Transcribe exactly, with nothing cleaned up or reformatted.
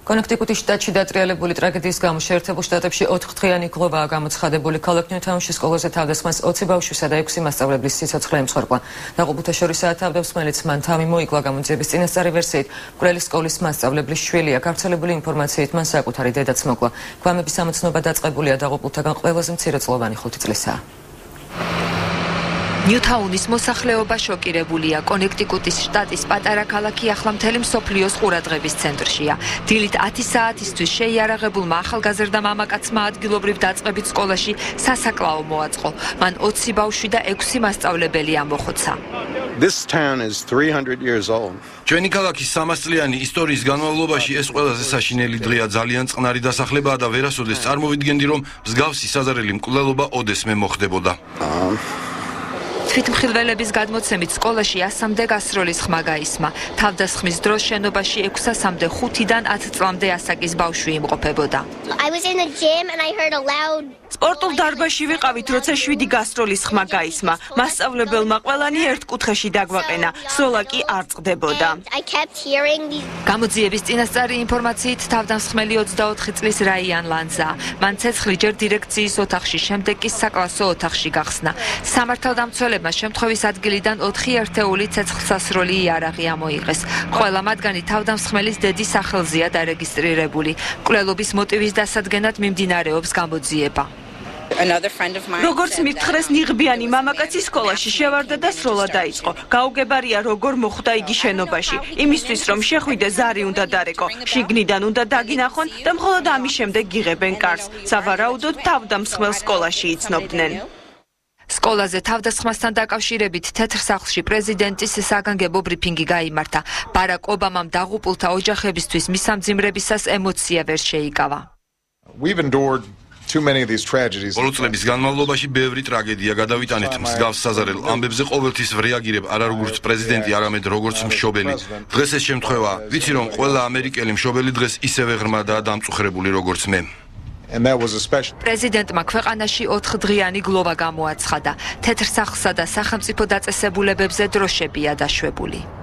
კონექტიკუტის შტატში დატრიალებული ტრაგედიის გამო შეერთებულ შტატებში ოთხდღიანი გლოვაა გამოცხადებული. ქალაქ ნიუთაუნში სკოლაზე თავდასხმას ოცი ბავშვისა და ექვსი მასწავლებლის სიცოცხლე ემსხვერპლა. დაღუპულთა შორისაა თავდასხმელიც, მან თავი მოიკლა გამოძიების წინასწარი ვერსიით. მკვლელი სკოლის მასწავლებლის შვილია. გავრცელებული ინფორმაციით მან საკუთარი დედაც მოკლა. გვამების სამოცნობა დაწყებულია, დაღუპულთაგან ყველაზე მცირეწლოვანი ხუთი წლისაა. ნიუთაუნის მოსახლეობა შოკირებულია. კონექტიკუტის შტატის პატარა ქალაქი ახლა მთელი მსოფლიოს ყურადღების ცენტრშია. დილით ათი საათისთვის შეიარაღებულმა ახალგაზრდა მამაკაცმა ადგილობრივ დაწყებით სკოლაში სასაკლაო მოაწყო. მან ოცი ბავშვი და ექვსი მასწავლებელი ამოხოცა. This town is three hundred years old. ჩვენი ქალაქის სამასწლიანი ისტორიის განმავლობაში ეს ყველაზე საშინელი დღეა. ძალიან წყნარი დასახლებაა და ვერასოდეს წარმოვიდგენდი, რომ მსგავსი საზარელი მკვლელობა ოდესმე მოხდებოდა. თვითმხილველების გადმოცემით სკოლაში ასამდე გასროლის ხმა გაისმა. თავდასხმის დროს შენობაში ექვსასამდე ხუთიდან ათ წლამდე ასაკის ბავშვი იმყოფებოდა. სპორტულ დარბაზში ვიყავით, როცა შვიდი გასროლის ხმა გაისმა. მასწავლებელმა ყველანი ერთ კუთხეში დაგვაყენა, სროლა კი არ წყდებოდა. გამოძიების წინასწარი ინფორმაციით თავდამსხმელი ოცდაოთხი წლის რაიან ლანზა. მან ცეცხლი ჯერ დირექციის ოთახში, შემდეგ კი საკლასო ოთახში გახსნა. სამართალდამცველებმა შემთხვევის ადგილიდან ოთხი ერთეული ცეცხლსასროლი იარაღი ამოიღეს. ყველა მათგანი თავდამსხმელის დედის სახელზეა დარეგისტრირებული. მკვლელობის მოტივის დასადგენად მიმდინარეობს გამოძიება. როგორც მითხრეს, ნიღბიანი მამაკაცი სკოლაში შევარდა და სროლა დაიწყო. გაუგებარია როგორ მოხვდა იგი შენობაში. იმისთვის რომ შეხვიდე ზარი უნდა დარეკო, შიგნიდან უნდა დაგინახონ და მხოლოდ ამის შემდეგ იღებენ კარს. სავარაუდოდ თავდამსხმელ სკოლაში იცნობდნენ. სკოლაზე თავდასხმასთან დაკავშირებით თეთრ სახლში პრეზიდენტის საგანგებო ბრიფინგი გაიმართა. ბარაკ ობამამ დაღუპულთა ოჯახებისთვის მისამძიმრებისას ემოცია ვერ შეიკავა. ბოლო წლების განმავლობაში ბევრი ტრაგედია გადავიტანეთ. მსგავს საზარელ ამბებზე ყოველთვის ვრეაგირებ არა როგორც პრეზიდენტი, არამედ როგორც მშობელი. დღეს ეს შემთხვევაა. ვიცი რომ ყველა ამერიკელი მშობელი დღეს ისევე ღრმადაა დამწუხრებული როგორც მე. პრეზიდენტმა ქვეყანაში ოთხდღიანი გლოვა გამოაცხადა. თეთრ სახლსა და სახელმწიფო დაწესებულებებზე დროშებია დაშვებული.